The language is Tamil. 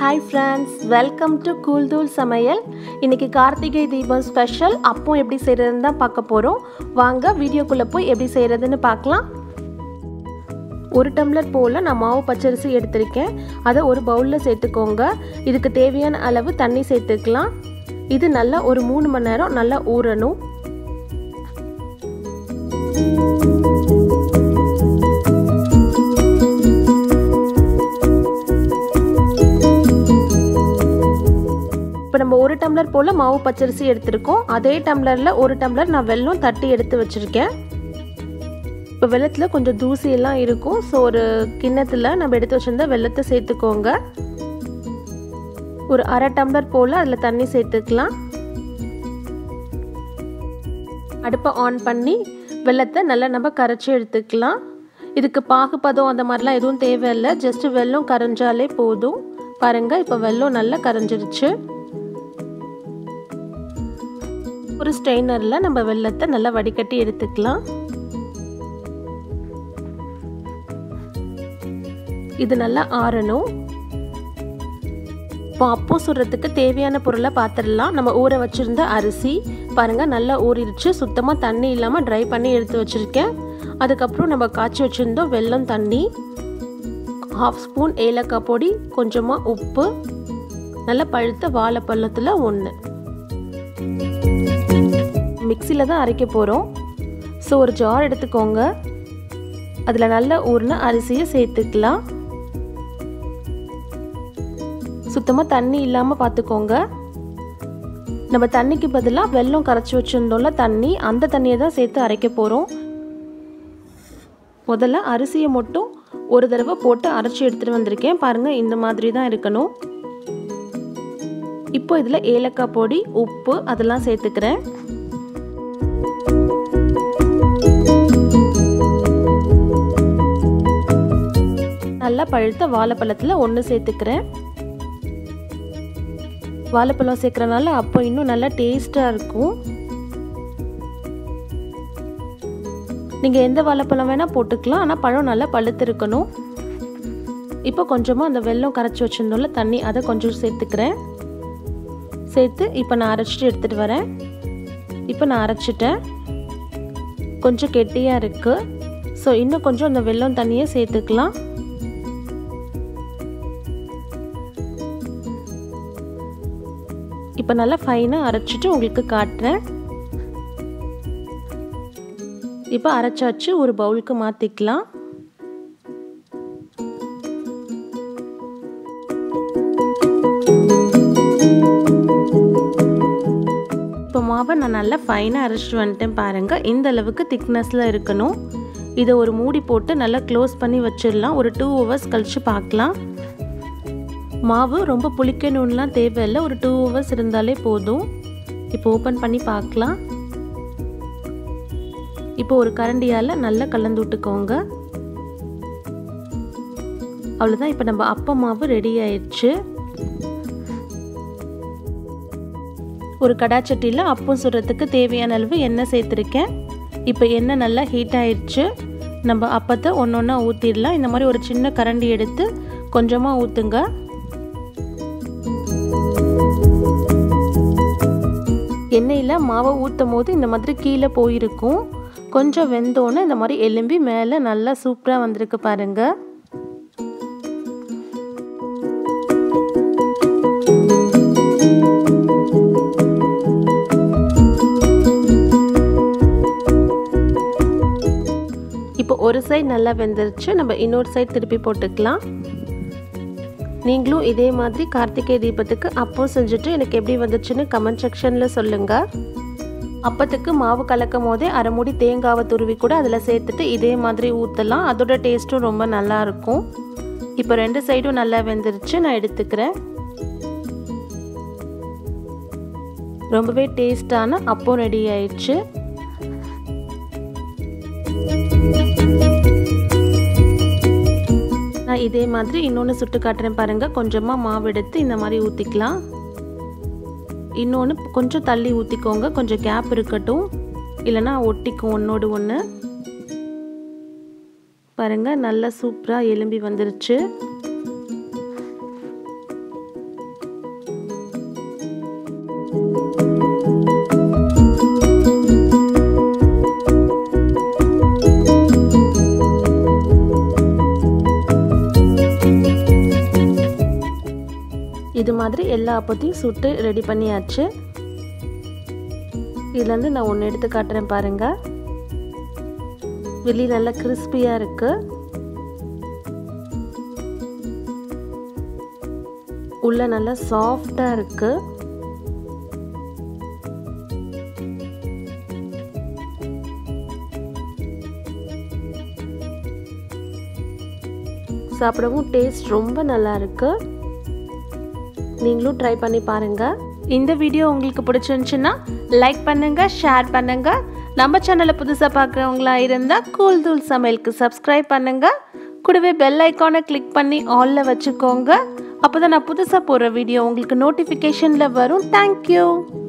Hi friends, welcome to Cool Dool சமையல். இன்னைக்கு கார்த்திகை தீபம் ஸ்பெஷல் அப்பம் எப்படி செய்யறதுன்னு தான் பார்க்க போறோம். வாங்க வீடியோக்குள்ள போய் எப்படி செய்யறதுன்னு பார்க்கலாம். ஒரு டம்ளர் போல நான் மாவு பச்சரிசி எடுத்துர்க்கேன். அதை ஒரு பவுல்ல சேர்த்துக்கோங்க. இதுக்கு தேவையான அளவு தண்ணி சேர்த்துக்கலாம். இது நல்லா ஒரு 3 மணி நேரம் நல்லா ஊறணும். இப்போ நம்ம ஒரு டம்ளர் போல மாவு பச்சரிசி எடுத்துருக்கோம். அதே டம்ளரில் ஒரு டம்ளர் நான் வெல்லம் தட்டி எடுத்து வச்சுருக்கேன். இப்போ வெல்லத்தில் கொஞ்சம் தூசி எல்லாம் இருக்கும். ஸோ ஒரு கிண்ணத்தில் நம்ம எடுத்து வச்சுருந்த வெல்லத்தை சேர்த்துக்கோங்க. ஒரு அரை டம்ளர் போல் அதில் தண்ணி சேர்த்துக்கலாம். அடுப்பை ஆன் பண்ணி வெல்லத்தை நல்லா நம்ம கரைச்சி எடுத்துக்கலாம். இதுக்கு பாகுபதம் அந்த மாதிரிலாம் எதுவும் தேவையில்லை. ஜஸ்ட்டு வெல்லம் கரைஞ்சாலே போதும். பாருங்கள், இப்போ வெல்லம் நல்லா கரைஞ்சிருச்சு. ஒரு ஸ்ட்ரெயினரில் நம்ம வெல்லத்தை நல்லா வடிகட்டி எடுத்துக்கலாம். இது நல்லா ஆறணும். இப்போ அப்பம் சுடுறதுக்கு தேவையான பொருளை பார்த்துடலாம். நம்ம ஊற வச்சுருந்த அரிசி பாருங்கள் நல்லா ஊறிடுச்சு. சுத்தமாக தண்ணி இல்லாமல் ட்ரை பண்ணி எடுத்து வச்சுருக்கேன். அதுக்கப்புறம் நம்ம காய்ச்சி வச்சுருந்தோம் வெல்லம் தண்ணி, 1/2 ஸ்பூன் ஏலக்காய் பொடி, கொஞ்சமாக உப்பு, நல்லா பழுத்த வாழைப்பழத்தில் 1. மிக்சியில் தான் அரைக்க போகிறோம். ஸோ ஒரு ஜார் எடுத்துக்கோங்க. அதில் நல்லா ஊறின அரிசியை சேர்த்துக்கலாம். சுத்தமாக தண்ணி இல்லாமல் பார்த்துக்கோங்க. நம்ம தண்ணிக்கு பதிலாக வெல்லம் கரைச்சி வச்சுருந்தோம்ல தண்ணி, அந்த தண்ணியை தான் சேர்த்து அரைக்க போகிறோம். முதல்ல அரிசியை மட்டும் ஒரு தடவை போட்டு அரைச்சி எடுத்துகிட்டு வந்திருக்கேன். பாருங்கள், இந்த மாதிரி தான் இருக்கணும். இப்போ இதில் ஏலக்காய் பொடி, உப்பு அதெல்லாம் சேர்த்துக்கிறேன். நல்லா பழுத்த வாழைப்பழத்தில் 1 சேர்த்துக்கிறேன். வாழைப்பழம் சேர்க்கறனால அப்போ இன்னும் நல்லா டேஸ்ட்டாக இருக்கும். நீங்கள் எந்த வாழைப்பழம் வேணால் போட்டுக்கலாம். ஆனால் பழம் நல்லா பழுத்து இருக்கணும். இப்போ கொஞ்சமாக அந்த வெல்லம் கரைச்சி வச்சுருந்தோம்ல தண்ணி, அதை கொஞ்சம் சேர்த்துக்கிறேன். சேர்த்து இப்போ நான் அரைச்சிட்டு எடுத்துகிட்டு வரேன். இப்போ நான் அரைச்சிட்டேன். கொஞ்சம் கெட்டியாக இருக்குது. ஸோ இன்னும் கொஞ்சம் அந்த வெல்லம் தண்ணியை சேர்த்துக்கலாம். இப்போ நல்லா ஃபைனாக அரைச்சிட்டு உங்களுக்கு காட்டுறேன். இப்போ அரைச்சாச்சு. ஒரு பவுலுக்கு மாற்றிக்கலாம். இப்போ மாவை நான் நல்லா ஃபைனாக அரைச்சிட்டு வந்துட்டேன். பாருங்கள், இந்த அளவுக்கு திக்னஸில் இருக்கணும். இதை ஒரு மூடி போட்டு நல்லா க்ளோஸ் பண்ணி வச்சிடலாம். ஒரு 2 ஹவர்ஸ் கழித்து பார்க்கலாம். மாவு ரொம்ப புளிக்கணும்லாம் தேவையில்லை. ஒரு 2 ஹவர்ஸ் இருந்தாலே போதும். இப்போ ஓப்பன் பண்ணி பார்க்கலாம். இப்போ ஒரு கரண்டியால் நல்லா கலந்து விட்டுக்கோங்க. அவ்வளோதான். இப்போ நம்ம அப்பம் மாவு ரெடி ஆயிடுச்சு. ஒரு கடாச்சட்டியில் அப்பம் சுடுறதுக்கு தேவையான அளவு எண்ணெய் சேர்த்துருக்கேன். இப்போ எண்ணெய் நல்லா ஹீட் ஆயிடுச்சு. நம்ம அப்பத்தை ஒன்றா ஊற்றிடலாம். இந்த மாதிரி ஒரு சின்ன கரண்டி எடுத்து கொஞ்சமாக ஊற்றுங்க. எண்ணெயில் மாவை ஊற்றும் போது இந்த மாதிரி கீழே போயிருக்கும். கொஞ்சம் வெந்தோன்னே இந்த மாதிரி எலும்பி மேலே நல்லா சூப்பராக வந்திருக்கு பாருங்கள். இப்போ ஒரு சைடு நல்லா வெந்துருச்சு. நம்ம இன்னொரு சைடு திருப்பி போட்டுக்கலாம். நீங்களும் இதே மாதிரி கார்த்திகை தீபத்துக்கு அப்பம் செஞ்சுட்டு எனக்கு எப்படி வந்துச்சுன்னு கமெண்ட் செக்ஷனில் சொல்லுங்கள். அப்பத்துக்கு மாவு கலக்கும் போதே அரை மூடி தேங்காவை துருவி கூட அதில் சேர்த்துட்டு இதே மாதிரி ஊற்றலாம். அதோட டேஸ்ட்டும் ரொம்ப நல்லாயிருக்கும். இப்போ 2 சைடும் நல்லா வெந்துருச்சு. நான் எடுத்துக்கிறேன். ரொம்பவே டேஸ்டான அப்பம் ரெடி ஆயிடுச்சு. நான் இதே மாதிரி இன்னொன்று சுட்டு காட்டுறேன் பாருங்கள். கொஞ்சமாக மாவு எடுத்து இந்த மாதிரி ஊற்றிக்கலாம். இன்னொன்று கொஞ்சம் தள்ளி ஊற்றிக்கோங்க. கொஞ்சம் கேப் இருக்கட்டும், இல்லைனா ஒட்டிக்கும் ஒன்றோடு ஒன்று. பாருங்கள், நல்லா சூப்பராக எலும்பி வந்துருச்சு. மாதிரி எல்லா அப்பத்தையும் சுட்டு ரெடி பண்ணியாச்சு. இதுலேருந்து நான் ஒன்று எடுத்து காட்டுறேன் பாருங்கள். வெளியே நல்லா கிறிஸ்பியாக இருக்குது, உள்ள நல்லா சாஃப்டாக இருக்குது. சாப்பிடவும் டேஸ்ட் ரொம்ப நல்லா இருக்கு. நீங்களும் ட்ரை பண்ணி பாருங்க. இந்த வீடியோ உங்களுக்கு பிடிச்சிருந்துச்சுன்னா லைக் பண்ணுங்க, ஷேர் பண்ணுங்க. நம்ம சேனலை புதுசாக பார்க்குறவங்களா இருந்தால் கூல்தூள் சமையலுக்கு சப்ஸ்கிரைப் பண்ணுங்க. கூடவே பெல் ஐக்கானை கிளிக் பண்ணி ஆல்ல வச்சுக்கோங்க. அப்போ தான் நான் புதுசாக போடுற வீடியோ உங்களுக்கு நோட்டிஃபிகேஷனில் வரும். தேங்க்யூ.